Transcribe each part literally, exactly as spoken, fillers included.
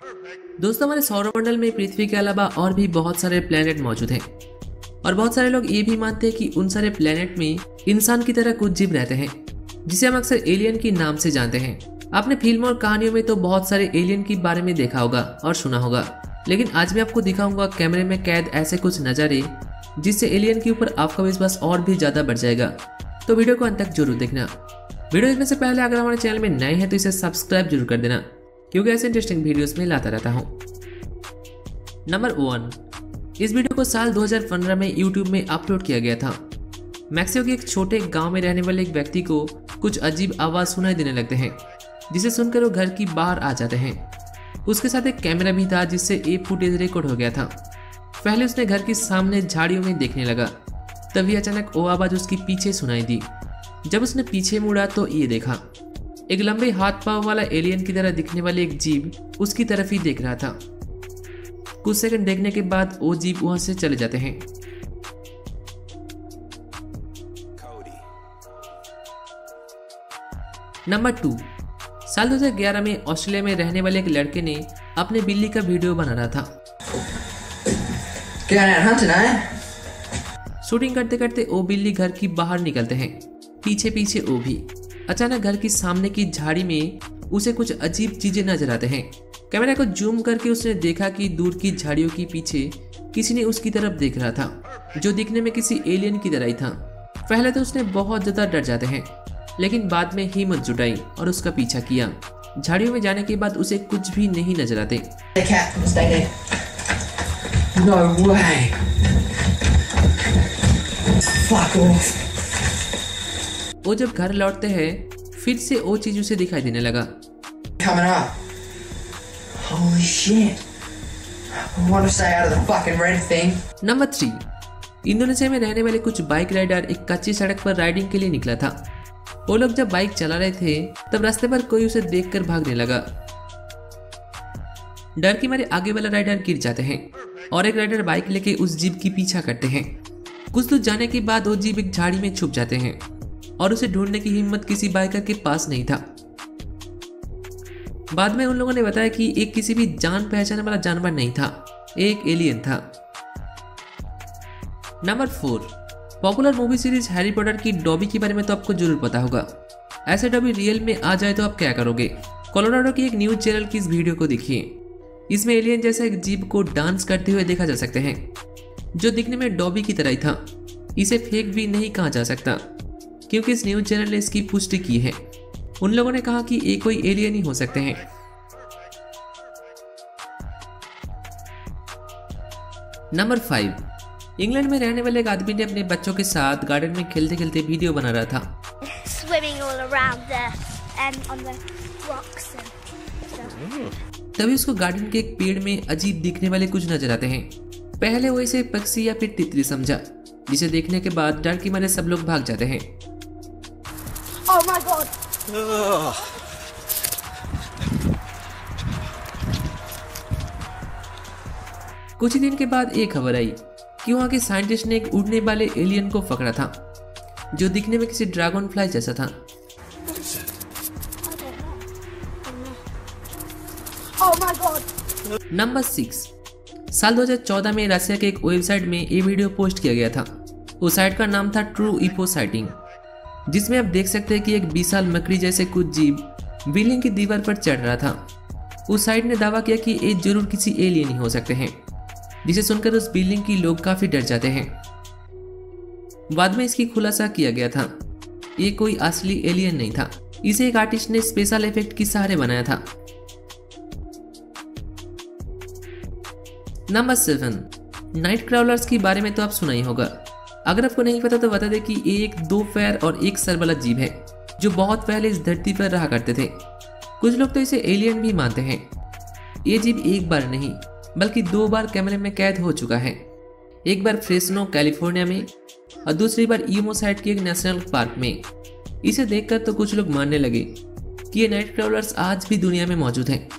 दोस्तों, हमारे सौरमंडल में पृथ्वी के अलावा और भी बहुत सारे प्लेनेट मौजूद हैं और बहुत सारे लोग ये भी मानते हैं कि उन सारे प्लेनेट में इंसान की तरह कुछ जीव रहते हैं जिसे हम अक्सर एलियन के नाम से जानते हैं। आपने फिल्म और कहानियों में तो बहुत सारे एलियन के बारे में देखा होगा और सुना होगा, लेकिन आज मैं आपको दिखाऊंगा कैमरे में कैद ऐसे कुछ नज़ारे जिससे एलियन के ऊपर आपका विश्वास और भी ज्यादा बढ़ जाएगा। तो वीडियो को अंत तक जरूर देखना। वीडियो देखने से पहले अगर हमारे चैनल में नए हैं तो इसे सब्सक्राइब जरूर कर देना, क्योंकि ऐसे इंटरेस्टिंग वीडियोस में लाता रहता हूँ। नंबर वन, इस वीडियो को साल दो हज़ार पंद्रह में यूट्यूब में अपलोड किया गया था। मैक्सिको के एक छोटे गांव में रहने वाले एक व्यक्ति को कुछ अजीब आवाज सुनाई देने लगते हैं, जिसे सुनकर वो घर की बाहर आ जाते हैं। उसके साथ एक कैमरा भी था जिससे ये फुटेज रिकॉर्ड हो गया था। पहले उसने घर के सामने झाड़ियों में देखने लगा, तभी अचानक वो आवाज उसके पीछे सुनाई दी। जब उसने पीछे मुड़ा तो ये देखा, एक लंबे हाथ पांव वाला एलियन की तरह दिखने वाले एक जीव उसकी तरफ ही देख रहा था। कुछ सेकंड देखने के बाद वो जीव वहां से चले जाते हैं। नंबर टू, साल दो हज़ार ग्यारह में ऑस्ट्रेलिया में रहने वाले एक लड़के ने अपने बिल्ली का वीडियो बना रहा था। शूटिंग करते करते वो बिल्ली घर की बाहर निकलते हैं, पीछे पीछे वो भी। अचानक घर की सामने की झाड़ी में उसे कुछ अजीब चीजें नजर आते हैं। कैमरा को जूम करके उसने देखा कि दूर की झाड़ियों के पीछे किसी ने उसकी तरफ देख रहा था, जो दिखने में किसी एलियन की तरह ही था। पहले तो उसने बहुत ज्यादा डर जाते हैं, लेकिन बाद में हिम्मत जुटाई और उसका पीछा किया। झाड़ियों में जाने के बाद उसे कुछ भी नहीं नजर आते। No way. Fuck off. वो जब घर लौटते हैं फिर से वो चीज उसे दिखाई देने लगा। Coming up. Holy shit. I want to stay out of the fucking red thing. Number three, Indonesia में रहने वाले कुछ बाइक राइडर एक कच्ची सड़क पर राइडिंग के लिए निकला था। वो लोग जब बाइक चला रहे थे तब रास्ते पर कोई उसे देखकर भागने लगा। डर के मारे आगे वाला राइडर गिर जाते हैं और एक राइडर बाइक लेके उस जीप की पीछा करते हैं। कुछ दूर जाने के बाद वो जीप एक झाड़ी में छुप जाते हैं और उसे ढूंढने की हिम्मत किसी बाइकर के पास नहीं था। बाद में उन लोगों ने बताया कि एक किसी भी जान पहचानने वाला जानवर नहीं था, एक एलियन था। Number four, popular movie series Harry Potter की डॉबी के बारे में तो आपको जरूर पता होगा। ऐसे डॉबी रियल में आ जाए तो आप क्या करोगे? कोलोराडो की एक न्यूज चैनल की इस वीडियो को देखिए। इसमें एलियन जैसा एक जीव को डांस करते हुए देखा जा सकते हैं, जो दिखने में डॉबी की तरह ही था। इसे फेक भी नहीं कहा जा सकता, क्योंकि इस न्यूज चैनल ने इसकी पुष्टि की है। उन लोगों ने कहा कि ये कोई एलियन ही हो सकते हैं। नंबर फाइव, इंग्लैंड में रहने वाले एक आदमी ने अपने बच्चों के साथ गार्डन में खेलते खेलते वीडियो बना रहा था। तभी उसको गार्डन के एक पेड़ में अजीब दिखने वाले कुछ नजर आते हैं। पहले वो इसे पक्षी या फिर तितली समझा, जिसे देखने के बाद डर के मारे सब लोग भाग जाते हैं। Oh my God. कुछ ही दिन के बाद एक खबर आई कि वहां के साइंटिस्ट ने एक उड़ने वाले एलियन को पकड़ा था, जो दिखने में किसी ड्रैगन फ्लाई जैसा था। Oh my God. Number six, साल दो हज़ार चौदह में रशिया के एक वेबसाइट में ये वीडियो पोस्ट किया गया था। उस साइट का नाम था ट्रू ईफो साइटिंग, जिसमें आप देख सकते हैं कि एक विशाल मकड़ी जैसे कुछ जीव बिल्डिंग की दीवार पर चढ़ रहा था। उस साइट ने दावा किया कि ये जरूर किसी एलियन ही हो सकते हैं, जिसे सुनकर उस बिल्डिंग की लोग काफी डर जाते हैं। बाद में इसकी खुलासा किया गया था, ये कोई असली एलियन नहीं था, इसे एक आर्टिस्ट ने स्पेशल इफेक्ट के सहारे बनाया था। नंबर सेवन, नाइट क्राउलर्स के बारे में तो आप सुना ही होगा। अगर आपको नहीं पता तो बता दें कि ये एक दो पैर और एक सर वाला जीव है, जो बहुत पहले इस धरती पर रहा करते थे। कुछ लोग तो इसे एलियन भी मानते हैं। ये जीव एक बार नहीं बल्कि दो बार कैमरे में कैद हो चुका है। एक बार फ्रेस्नो कैलिफोर्निया में और दूसरी बार ईमोसाइट के एक नेशनल पार्क में। इसे देखकर तो कुछ लोग मानने लगे कि ये नाइट क्राउलर्स आज भी दुनिया में मौजूद हैं।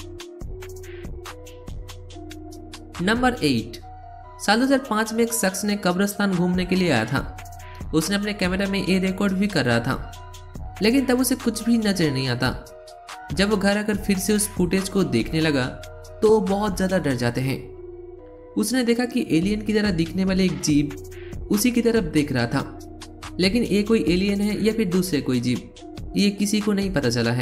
नंबर एट, साल दो हज़ार पाँच में एक शख्स ने कब्रिस्तान घूमने के लिए आया था। उसने अपने कैमरा में ये रिकॉर्ड भी कर रहा था, लेकिन तब उसे कुछ भी नजर नहीं आता। जब वो घर आकर फिर से उस फुटेज को देखने लगा तो बहुत ज्यादा डर जाते हैं। उसने देखा कि एलियन की तरह दिखने वाले एक जीव उसी की तरफ देख रहा था, लेकिन ये कोई एलियन है या फिर दूसरे कोई जीव, ये किसी को नहीं पता चला है।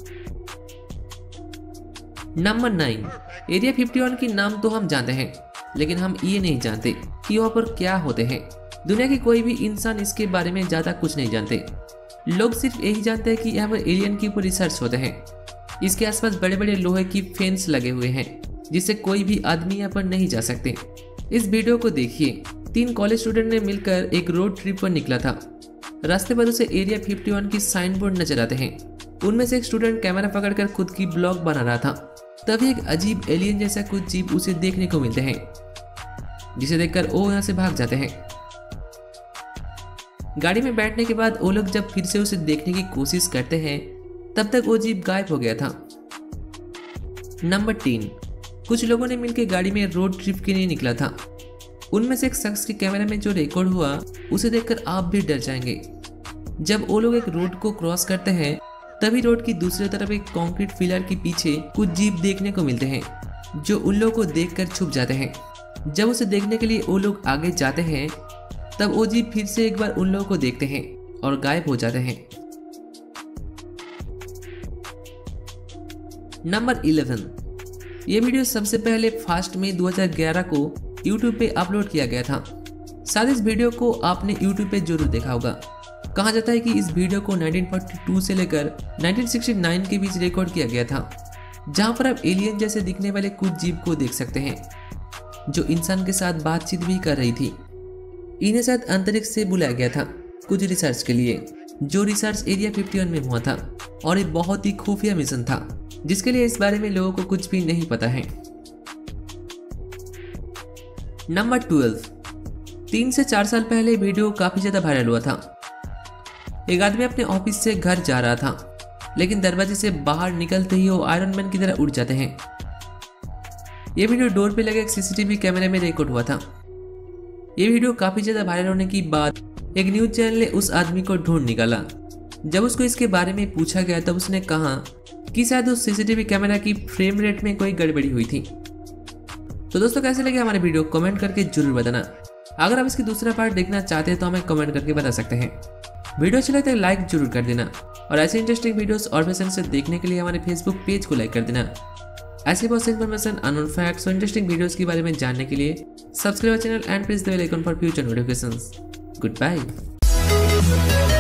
नंबर नाइन, एरिया इक्यावन की नाम तो हम जानते हैं, लेकिन हम ये नहीं जानते कि वहाँ पर क्या होते हैं। दुनिया के कोई भी इंसान इसके बारे में ज्यादा कुछ नहीं जानते। लोग सिर्फ यही जानते हैं कि यहाँ पर एलियन के ऊपर रिसर्च होते हैं। इसके आसपास बड़े बड़े लोहे की फेंस लगे हुए हैं, जिससे कोई भी आदमी यहाँ पर नहीं जा सकते। इस वीडियो को देखिए। तीन कॉलेज स्टूडेंट ने मिलकर एक रोड ट्रिप पर निकला था। रास्ते पर उसे एरिया इक्यावन की साइन बोर्ड नजर आते हैं। उनमें से एक स्टूडेंट कैमरा पकड़कर खुद की ब्लॉग बना रहा था। तभी एक अजीब एलियन जैसा कुछ जीव उसे देखने को मिलते हैं, जिसे देखकर वो यहाँ से भाग जाते हैं। गाड़ी में बैठने के बाद वो लोग जब फिर से उसे देखने की कोशिश करते हैं, तब तक वो जीव गायब हो गया था। नंबर तीन, कुछ लोगों ने मिलकर गाड़ी में रोड ट्रिप के लिए निकला था। उनमें से एक शख्स के कैमरे में जो रिकॉर्ड हुआ उसे देखकर आप भी डर जाएंगे। जब वो लोग एक रोड को क्रॉस करते हैं, तभी रोड की दूसरी तरफ एक कंक्रीट पिलर के पीछे कुछ जीव देखने को मिलते हैं, जो उन लोगों को देखकर छुप जाते हैं। जब उसे देखने के लिए वो लोग आगे जाते हैं, तब वो जीव फिर से एक बार उन लोगों को देखते हैं और गायब हो जाते हैं। नंबर इलेवन, ये वीडियो सबसे पहले फर्स्ट मई दो हज़ार ग्यारह को यूट्यूब पे अपलोड किया गया था। शायद इस वीडियो को आपने यूट्यूब पे जरूर देखा होगा। कहा जाता है कि इस वीडियो को उन्नीस सौ बयालीस से लेकर उन्नीस सौ उनहत्तर के बीच रिकॉर्ड किया गया था, जहां पर आप एलियन जैसे दिखने वाले कुछ जीव को देख सकते हैं, जो इंसान के साथ बातचीत भी कर रही थी। इन्हें शायद अंतरिक्ष से बुलाया गया था कुछ रिसर्च के लिए, जो रिसर्च एरिया इक्यावन में हुआ था, और एक बहुत ही खुफिया मिशन था, जिसके लिए इस बारे में लोगों को कुछ भी नहीं पता है। नंबर ट्वेल्व, तीन से चार साल पहले वीडियो काफी ज्यादा वायरल हुआ था। एक आदमी अपने ऑफिस से घर जा रहा था, लेकिन दरवाजे से बाहर निकलते ही वो आयरन मैन की तरह उड़ जाते हैं। ये वीडियो डोर पे लगे एक सीसीटीवी कैमरे में रिकॉर्ड हुआ था। ये वीडियो काफी ज्यादा वायरल होने के बाद एक न्यूज चैनल ने उस आदमी को ढूंढ निकाला। जब उसको इसके बारे में पूछा गया तब उसने कहा कि शायद उस सीसीटीवी कैमरा की फ्रेम रेट में कोई गड़बड़ी हुई थी। तो दोस्तों, कैसे लगे हमारे वीडियो कमेंट करके जरूर बताना। अगर आप इसकी दूसरा पार्ट देखना चाहते हैं तो हमें कमेंट करके बता सकते हैं। वीडियो अच्छा लगे तो लाइक जरूर कर देना, और ऐसे इंटरेस्टिंग वीडियोस और बेसन से देखने के लिए हमारे फेसबुक पेज को लाइक कर देना। ऐसी बहुत सी इन्फॉर्मेशन, अननोन फैक्ट्स और इंटरेस्टिंग वीडियोस के बारे में जानने के लिए subscribe channel and press the bell icon for future notifications. Good bye.